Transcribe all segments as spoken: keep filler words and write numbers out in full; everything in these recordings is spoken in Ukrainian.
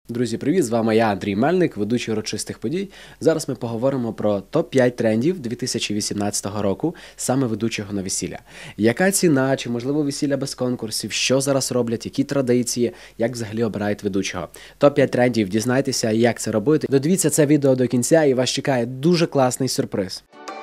Друзі, привіт! З вами я, Андрій Мельник, ведучий урочистих подій. Зараз ми поговоримо про топ п'ять трендів дві тисячі вісімнадцятого року, саме ведучого на весілля. Яка ціна, чи можливо весілля без конкурсів, що зараз роблять, які традиції, як взагалі обирають ведучого. топ п'ять трендів, дізнайтеся, як це робити. Додивіться це відео до кінця і вас чекає дуже класний сюрприз.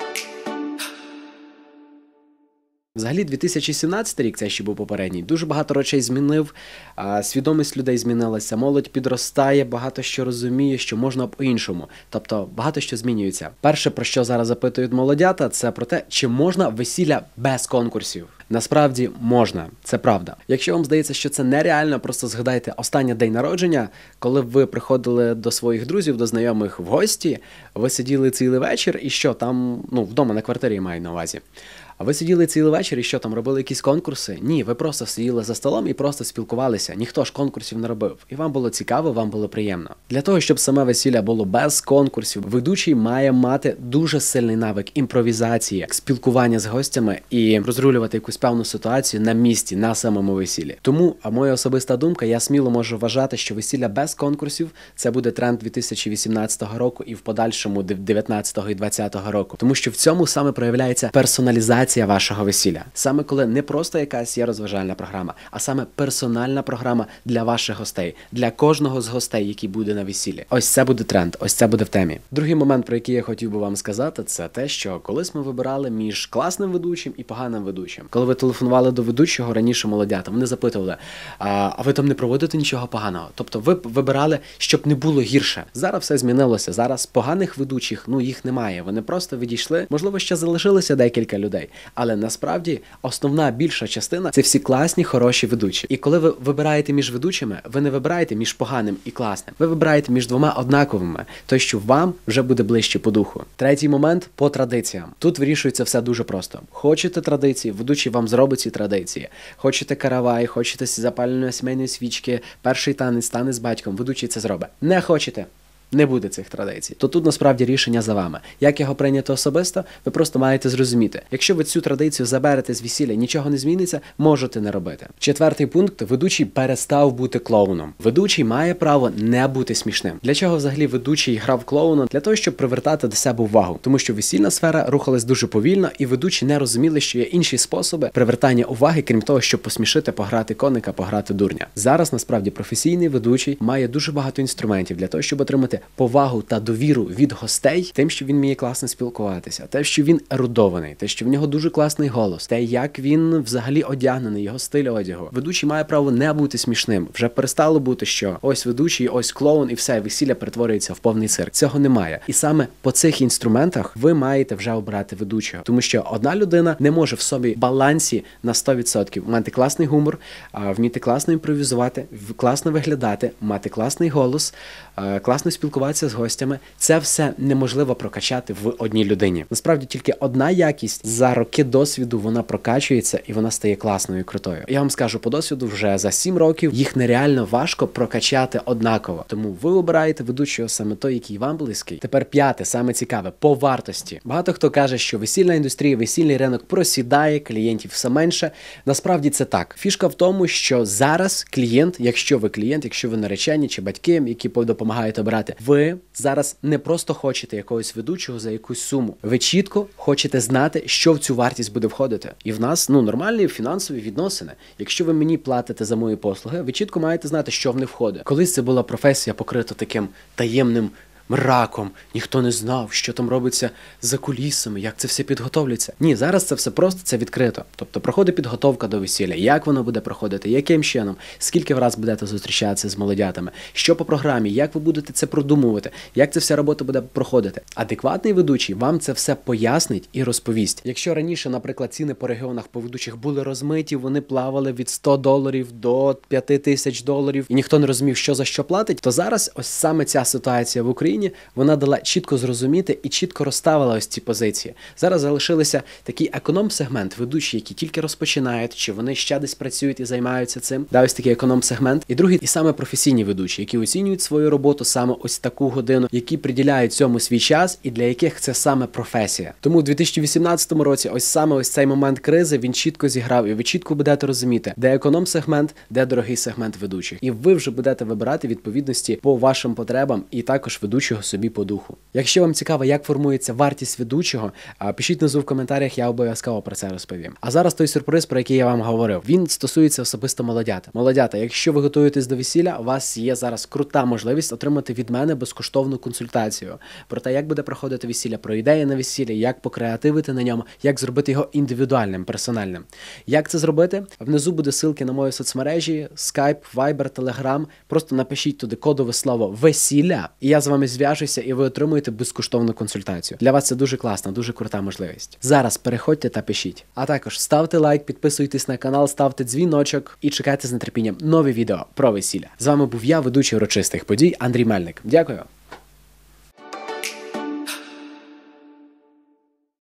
Взагалі, дві тисячі сімнадцятий рік, це ще був попередній, дуже багато речей змінив, свідомість людей змінилася, молодь підростає, багато що розуміє, що можна по-іншому. Тобто, багато що змінюється. Перше, про що зараз запитують молодята, це про те, чи можна весілля без конкурсів. Насправді можна, це правда. Якщо вам здається, що це нереально, просто згадайте останній день народження, коли ви приходили до своїх друзів, до знайомих в гості, ви сиділи цілий вечір і що там, ну, вдома на квартирі я маю на увазі. А ви сиділи цілий вечір і що там, робили якісь конкурси? Ні, ви просто сиділи за столом і просто спілкувалися. Ніхто ж конкурсів не робив. І вам було цікаво, вам було приємно. Для того, щоб саме весілля було без конкурсів, ведучий має мати дуже сильний навик імпровізації, спілкування з гостями і розрулювати якусь певну ситуацію на місці, на самому весіллі. Тому, а моя особиста думка, я сміло можу вважати, що весілля без конкурсів – це буде тренд дві тисячі вісімнадцятого року і в подальшому дев'ятнадцятого і двадцятого року. Тому що в цьому саме проявляється персоналізація вашого весілля. Саме коли не просто якась є розважальна програма, а саме персональна програма для ваших гостей, для кожного з гостей, який буде на весіллі. Ось це буде тренд, ось це буде в темі. Другий момент, про який я хотів би вам сказати, це те, що колись ми вибирали між класним ведучим і поганим ведучим. Коли ви телефонували до ведучого раніше молодята, вони запитували, а, а ви там не проводите нічого поганого? Тобто ви вибирали, щоб не було гірше. Зараз все змінилося. Зараз поганих ведучих, ну їх немає. Вони просто відійшли. Можливо, ще залишилося декілька людей. Але насправді основна більша частина – це всі класні, хороші ведучі. І коли ви вибираєте між ведучими, ви не вибираєте між поганим і класним. Ви вибираєте між двома однаковими, той, що вам вже буде ближче по духу. Третій момент – по традиціям. Тут вирішується все дуже просто. Хочете традиції, ведучий вам зробить ці традиції. Хочете каравай, хочете запалення сімейної свічки, перший танець, танець з батьком, ведучий це зробить. Не хочете – не буде цих традицій. То тут насправді рішення за вами. Як його прийняти особисто, ви просто маєте зрозуміти. Якщо ви цю традицію заберете з весілля, нічого не зміниться, можете не робити. Четвертий пункт – ведучий перестав бути клоуном. Ведучий має право не бути смішним. Для чого взагалі ведучий грав клоуна? Для того, щоб привертати до себе увагу. Тому що весільна сфера рухалась дуже повільно, і ведучі не розуміли, що є інші способи привертання уваги, крім того, щоб посмішити, пограти коника, пограти дурня. Зараз, насправді, професійний ведучий має дуже багато інструментів для того, щоб отримати повагу та довіру від гостей тим, що він вміє класно спілкуватися, те, що він ерудований, те, що в нього дуже класний голос, те, як він взагалі одягнений, його стиль одягу. Ведучий має право не бути смішним. Вже перестало бути, що ось ведучий, ось клоун і все, весілля перетворюється в повний цирк. Цього немає. І саме по цих інструментах ви маєте вже обрати ведучого. Тому що одна людина не може в собі балансі на сто відсотків мати класний гумор, вміти класно імпровізувати, класно виглядати, мати класний голос, класно спілкуватися з гостями. Це все неможливо прокачати в одній людині. Насправді тільки одна якість за роки досвіду вона прокачується і вона стає класною і крутою. Я вам скажу по досвіду, вже за сім років їх нереально важко прокачати однаково. Тому ви обираєте ведучого саме той, який вам близький. Тепер п'яте, саме цікаве, по вартості. Багато хто каже, що весільна індустрія, весільний ринок просідає, клієнтів все менше. Насправді це так. Фішка в тому, що зараз клієнт, якщо ви клієнт, якщо ви наречені чи батьки, які допомагають обирати, ви зараз не просто хочете якогось ведучого за якусь суму. Ви чітко хочете знати, що в цю вартість буде входити. І в нас, ну, нормальні фінансові відносини. Якщо ви мені платите за мої послуги, ви чітко маєте знати, що в них входить. Колись це була професія покрита таким таємним мраком, ніхто не знав, що там робиться за кулісами, як це все підготовлюється. Ні, зараз це все просто, це відкрито. Тобто проходить підготовка до весілля, як воно буде проходити, яким чином, скільки раз будете зустрічатися з молодятами, що по програмі, як ви будете це продумувати, як ця вся робота буде проходити. Адекватний ведучий вам це все пояснить і розповість. Якщо раніше, наприклад, ціни по регіонах по ведучих були розмиті, вони плавали від ста доларів до п'яти тисяч доларів, і ніхто не розумів, що за що платить, то зараз ось саме ця ситуація в Україні людині вона дала чітко зрозуміти і чітко розставила ось ці позиції. Зараз залишилися такий економ-сегмент, ведучі, які тільки розпочинають, чи вони ще десь працюють і займаються цим. Да, ось такий економ-сегмент. І другий, і саме професійні ведучі, які оцінюють свою роботу саме ось таку годину, які приділяють цьому свій час і для яких це саме професія. Тому у дві тисячі вісімнадцятому році ось саме ось цей момент кризи він чітко зіграв, і ви чітко будете розуміти, де економ-сегмент, де дорогий сегмент ведучих. І ви вже будете вибирати відповідності по вашим потребам і також ведучого собі по духу. Якщо вам цікаво, як формується вартість ведучого, пишіть внизу в коментарях, я обов'язково про це розповім. А зараз той сюрприз, про який я вам говорив, він стосується особисто молодята. Молодята, якщо ви готуєтесь до весілля, у вас є зараз крута можливість отримати від мене безкоштовну консультацію про те, як буде проходити весілля, про ідеї на весілля, як покреативити на ньому, як зробити його індивідуальним, персональним. Як це зробити? Внизу буде ссылки на мої соцмережі, Skype, Viber, Telegram. Просто напишіть туди кодове слово «весілля», і я з вами зв'яжуся, і ви отримуєте безкоштовну консультацію. Для вас це дуже класна, дуже крута можливість. Зараз переходьте та пишіть. А також ставте лайк, підписуйтесь на канал, ставте дзвіночок і чекайте з нетерпінням нові відео про весілля. З вами був я, ведучий урочистих подій Андрій Мельник. Дякую.